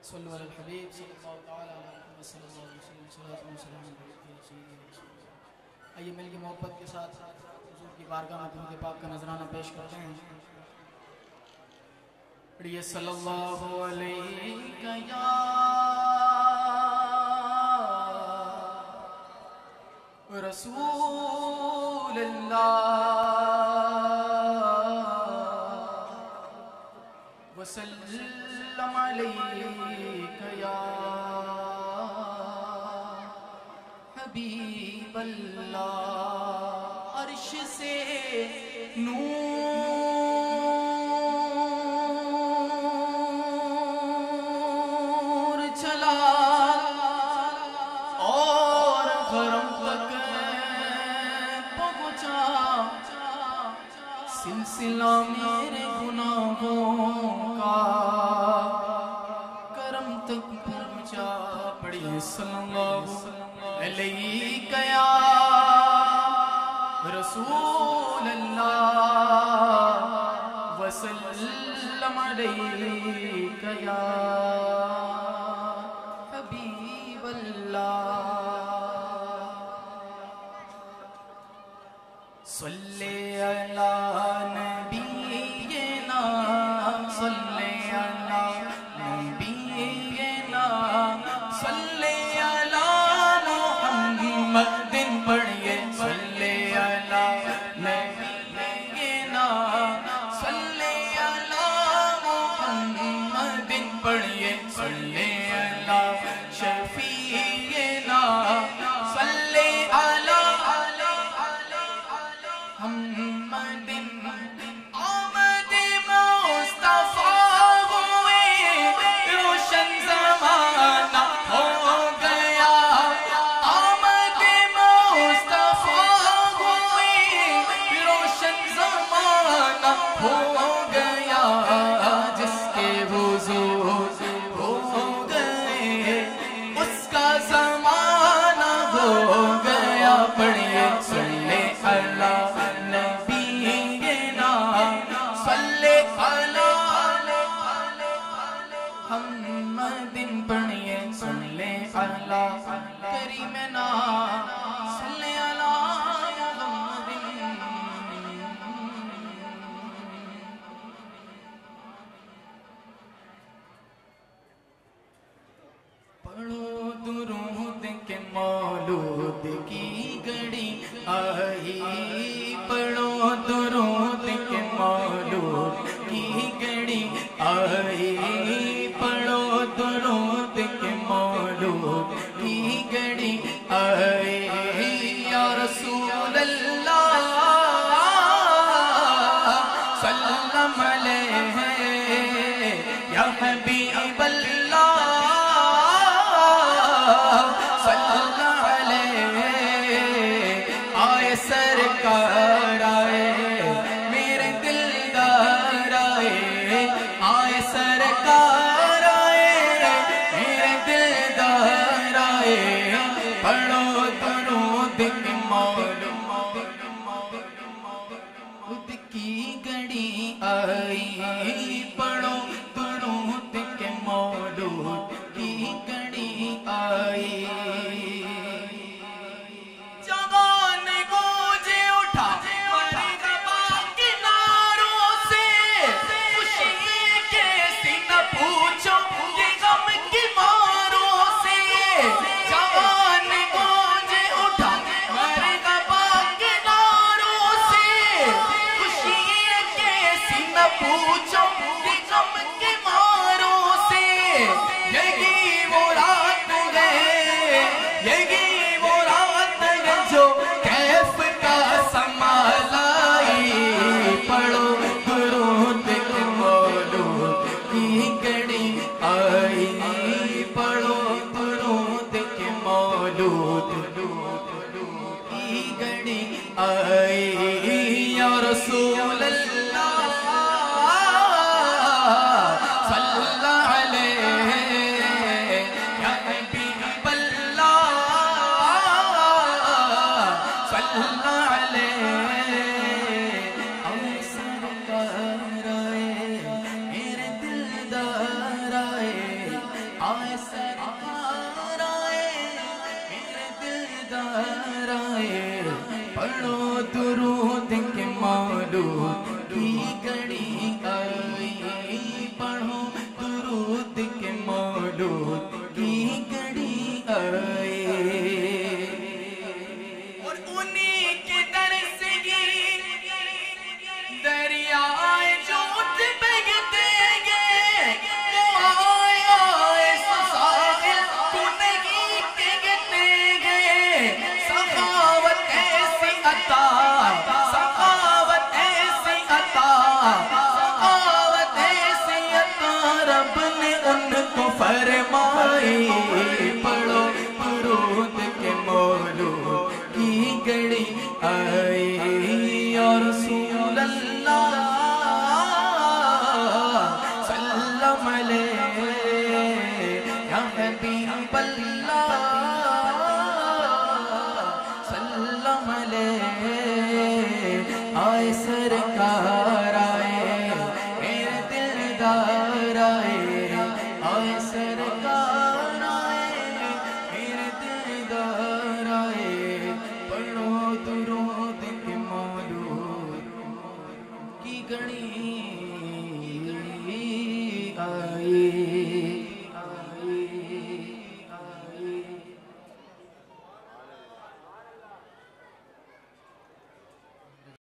صلو علی الحبیب صلی اللہ تعالی علیہ محمد صلی اللہ علیہ وسلم صلوات و سلام علیہ. آئیے مل کے محبت کے ساتھ حضور کی بارگاہ میں درود پاک کا نذرانہ پیش کرتے ہیں. پڑھیے صلی اللہ علیہ یا رسول اللہ وسلم علیک یا حبیب اللہ. عرش سے نور چلا اور حرم تک پہنچا. سلسلہ میرے گناہوں کا کرم تک پہنچا. پڑھیے صلی اللہ علیہ یا رسول اللہ وسلم علیک یا حبیب اللہ. صلی علی نبینا صلی علی نبینا صلی علی محمد. پڑھیے صلی علی نبینا صلی علی محمد. پڑھیے صلی علی شفیعنا صلی علی محمد. آمد مصطفیٰ ہوئے روشن زمانہ ہو گیا. آمد مصطفیٰ ہوئے روشن زمانہ ہو گیا. جس کے حضور ہو گئے اس کا زمانہ ہو گیا. پڑھیے صلی علی نبینا صلی علی محمد. پڑھیے صلی علی کریمنا صلی علی محمد. پڑھو درود کے مولود کی گھڑی آئی. پڑھو درود کے مولود کی گھڑی آئی. پڑھو درود کے مولود کی گھڑی آئی. یا رسول اللہ سلم علیہ یا حبیب اللہ سلم علیہ. آئے سرکار آئے میرے دلدار آئے. آئے سرکار آئے میرے دلدار آئے. پڑھو درود کے مولود کی گھڑی آئی. پڑھو درود کے مولود کی گھڑی آئی. جوان گونجے اٹھا مرغبا کناروں سے. خوشی کیسی نہ پوچھو یہ غم کی ماروں سے. جوان گونجے اٹھا مرغبا کناروں سے. خوشی کیسی نہ پوچھو یہ غم کی ماروں سے. یہی وہ رات ہے یہی وہ رات ہے جو کیف کا سما لائی. پڑھو درود کے مولود کی گھڑی آئی. پڑھو درود کے مولود کی گھڑی آئی. یا رسول اللہ شاملے آئے سرکار آئے میرے دلدار آئے آئے سرکار آئے میرے دلدار آئے پڑھو درود کے مولود کی گھڑی آئی